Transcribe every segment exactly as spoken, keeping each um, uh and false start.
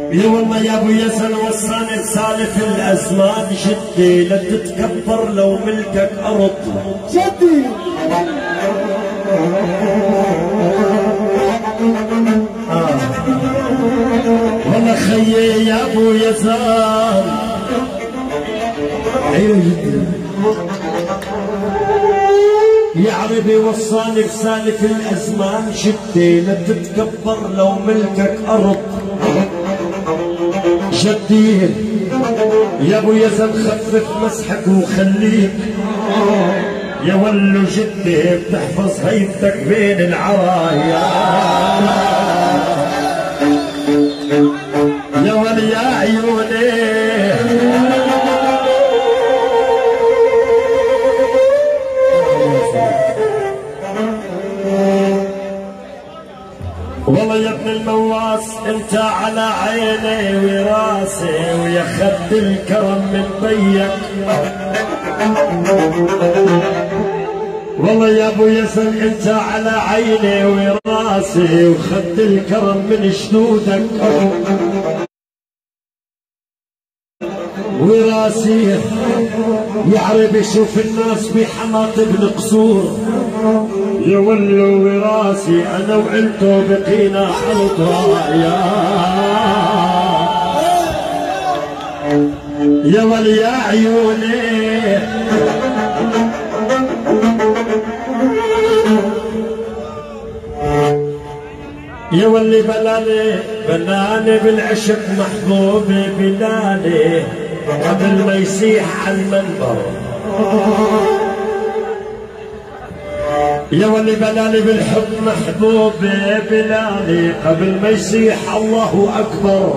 يا والله يا ابو يزن وصاني سالف الازمان جدي لا تتكبر لو ملكك ارض جدي آه. والله خيي يا ابو يزن ايوه جدي يا عربي وصاني بسالف الازمان جدي لا تتكبر لو ملكك ارض جدي يا ابو يزن خفف مسحك وخليك يا ولو جدي بتحفظ هيبتك بين العرايا يا ول يا عيوني والله يا ابن المواس انت على عيني وراسي ويا خد الكرم من بيك والله يا ابو يزن انت على عيني وراسي وخد الكرم من جدودك وراسي يا عربي شوف الناس بحماطب القصور يا ولو وراسي انا وعلته بقينا حلطة يا يا ول يا عيوني يا ولي بلالي بلالي بالعشق محبوبي بلالي قبل ما يسيح على المنبر يا ولي بلالي بالحب محبوبي بلالي قبل ما يسيح الله اكبر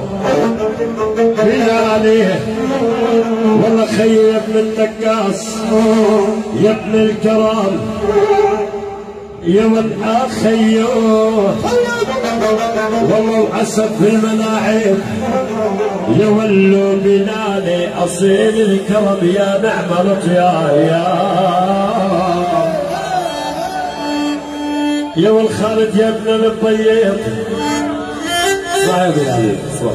بلالي والله خيي يا ابن النقاص يا ابن الكرام يا ولد خيو والله وعسف في الملاعب يا ولو بلالي اصيل الكرم يا نعم يا يا يا والخالد يا ابن البيض صاير بلال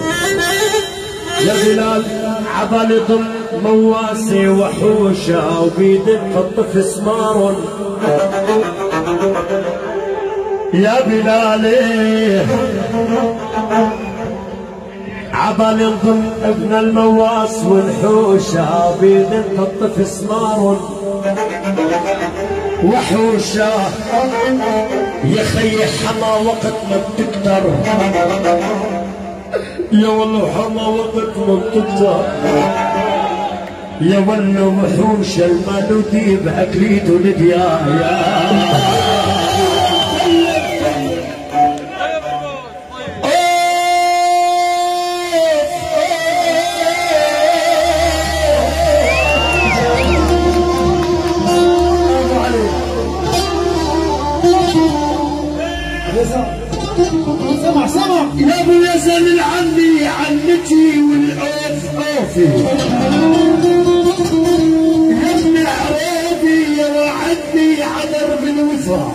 يا بلال عبالي ضم مواسي وحوشه وبيدك الطف سمار يا بلالي عبالي ضم ابن المواس والحوشه بيدك الطف سمار وحوشه يا خي حما وقت ما بتكتر يا والله حما وقت ما بتكتر يا ولو وحوش المالودي باكليد ولديا يا سمع سمع يا ابو يزن العمي عمتي والاوف اوفي يا ابن عرابي يا وعدني عذر بالوفا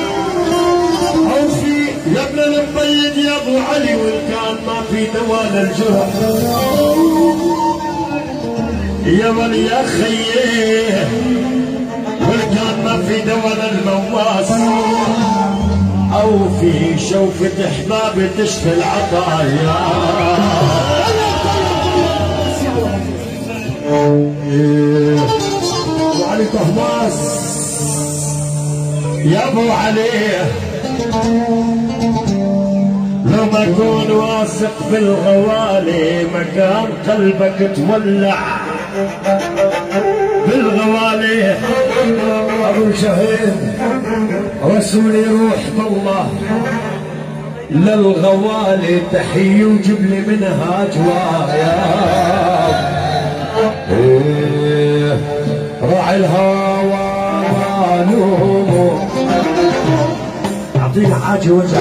اوفي يا ابن المبيض يا ابو علي وان كان ما في دواء للجرح يا ولي يا خيه وان كان ما في دواء للمواس أو في شوفة أحبابي تشفي العطايا وعلي طهماس يا أبو علي لو ما أكون واثق بالغوالي مكان قلبك تولع بالغوالي ابو شهيد رسولي روح بالله للغوالي تحية وجيب لي منها جوايا إيه راعي الهوى ونومه اعطيني حاجه وجه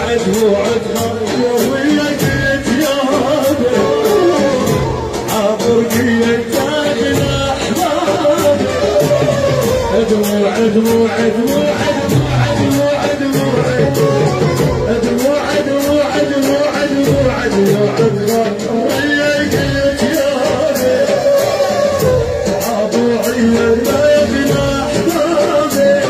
وعد وعد ويا قلت يا هادي حاضر قيت الاحباب عد وعد وعد وعد وعد وعد وعد وعد وعد وعد وعد وعد ويا قلت يا هادي حاضر قيت الاحباب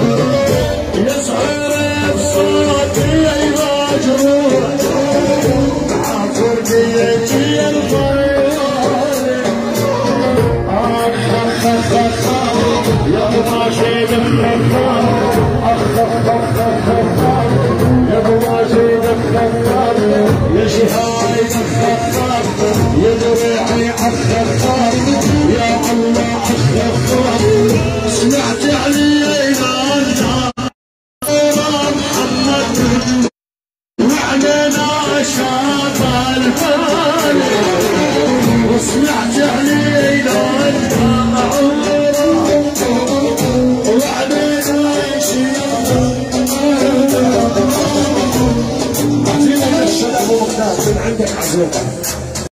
يسعر بصوتي مجروح عفر بيتي الفريال اخ اخ اخ اخ يا ابو ماشي الخطاب اخ اخ اخ اخ يا ابو ماشي الخطاب يا شهاي الخطاب يا دريعي الخطاب يا الله الخطاب سمعت علي وعلينا شاط الفال وسمعت علينا المعورة وعلينا شياط عزيزي من الشباب ومقدار من عندك عزوقة